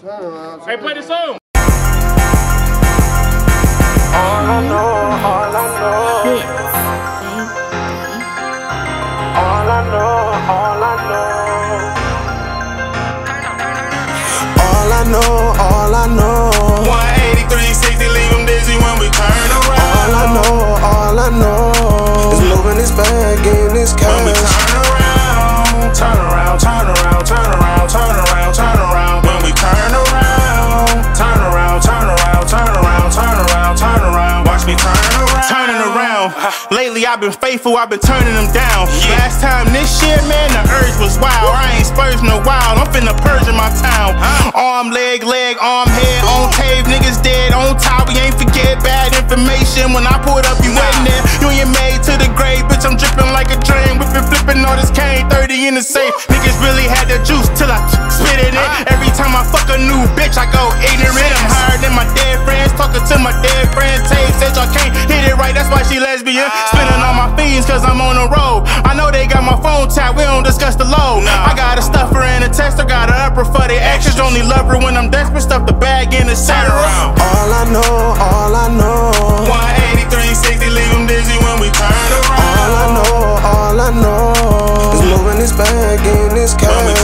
Hey, play the song. All I know, all I know. All I know, all I know. All I know, all I know. 180, 360, leave them dizzy when we turn around. All I know is moving his bag in his cash. When we turn around, turn around, turn around, turn around, turn around, turn around. When we turn around, turn around, turn around, turn around, turn around, turn around. Watch me turn around. Turning around. Lately I've been faithful, I've been turning them down. Last time this year, man, the urge was wild. I ain't spurging no wild, I'm finna purge in my town. Arm, leg, arm, head, on tape, niggas dead, on top. We ain't forget bad information. When I pulled up, you wasn't there. You ain't made to the grave, bitch, I'm dripping like a drain. Whipping, flipping all this cane, 30 in the safe. Niggas really had the juice till I spit it in. Every time I fuck a new bitch, I go ignorant. I'm higher than my dead friends, talking to my dead friends. Tape said y'all can't hit it right, that's why she lesbian. Spinning on my fees cause I'm on the road. I know they got my phone tapped, we don't discuss the load. I got a stuffer and a tester, got an upper for the extras. Only love her when I'm desperate, stuff the bag in the center. All I know, all I know. 180, 360, leave them dizzy when we turn around. All I know is moving his bag in his cash. When we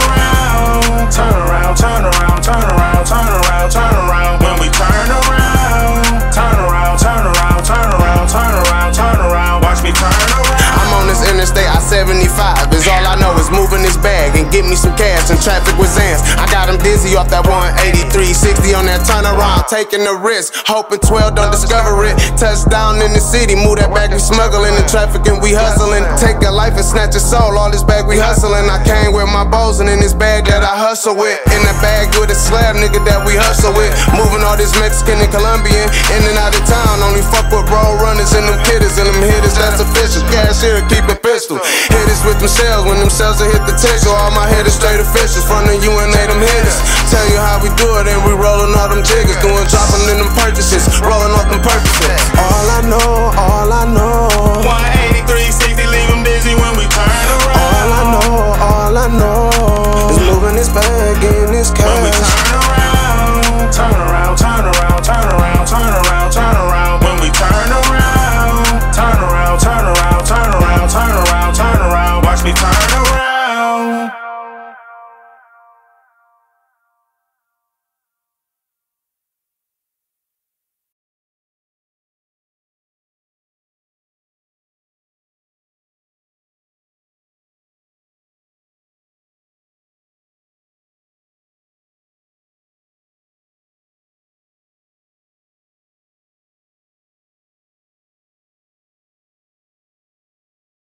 turn around, turn around, turn around, turn around, turn around, turn around. When we turn around, turn around, turn around, turn around, turn around, turn around. Watch me turn around. I'm on this interstate, I-75 is all I know is moving this bag and get me some cash and traffic with Zans. I got him dizzy off that 180, 360 on that turnaround, taking the risk, hoping 12 don't discover it. Touchdown in the city, move that bag, we smuggling the traffic and we hustling. Take a life and snatch a soul, all this bag we hustling. I came with my bows and in this bag that I hustle with. In the bag with a slab nigga that we hustle with. Moving all this Mexican and Colombian in and out of town. Only fuck with road runners and them hitters and them hitters that's official. Cashier keep a pistol. Hitters with them shells when them shells will hit the tickle. All my hitters straight officials. Front of you and they them hitters. Tell you how we do it and we rolling all them jiggers. Doing dropping in them purchases. Rolling off them purchases. All I know.